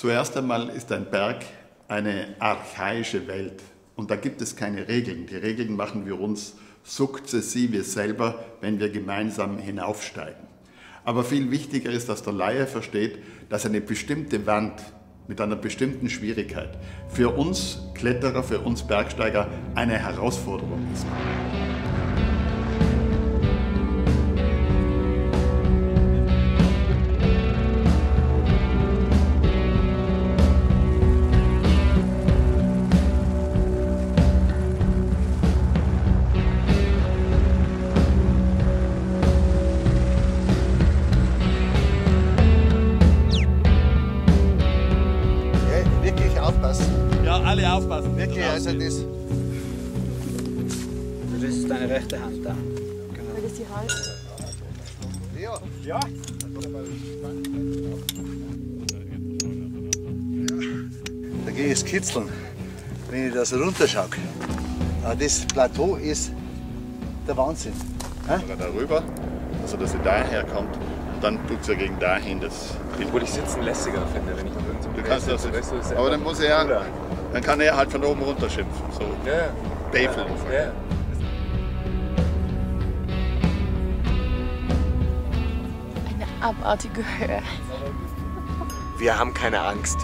Zuerst einmal ist ein Berg eine archaische Welt und da gibt es keine Regeln. Die Regeln machen wir uns sukzessive selber, wenn wir gemeinsam hinaufsteigen. Aber viel wichtiger ist, dass der Laie versteht, dass eine bestimmte Wand mit einer bestimmten Schwierigkeit für uns Kletterer, für uns Bergsteiger eine Herausforderung ist. Ja, alle aufpassen. Wirklich, also das. Das ist deine rechte Hand da. Genau. Das ist die Hand. Ja. Ja. Da gehe ich kitzeln, wenn ich da so runterschaue. Aber das Plateau ist der Wahnsinn. Oder darüber, also dass sie daher kommt und dann tut sie gegen dahin. Obwohl ich Sitzen lässiger finde, wenn ich noch irgendwo Du kannst das, aber dann muss er, dann kann er halt von oben runter schimpfen, so ja. Befel. Ja. Eine abartige Höhe. Wir haben keine Angst.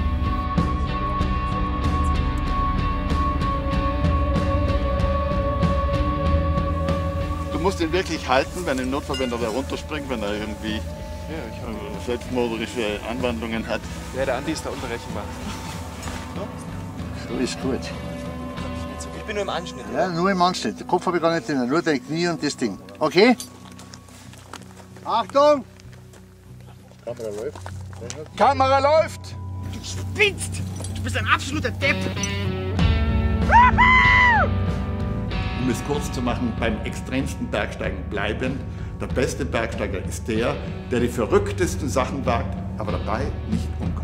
Du musst ihn wirklich halten, wenn im Notfall, wenn er da runterspringt, wenn er irgendwie selbstmörderische Anwandlungen hat. Ja, der Andi ist da unberechenbar. So ist gut. Ich bin nur im Anschnitt. Ja, nur im Anschnitt. Den Kopf habe ich gar nicht drin, nur dein Knie und das Ding. Okay? Achtung! Kamera läuft. Kamera läuft! Du spinnst! Du bist ein absoluter Depp! Um es kurz zu machen, beim extremsten Bergsteigen bleibend, der beste Bergsteiger ist der, der die verrücktesten Sachen wagt, aber dabei nicht umkommt.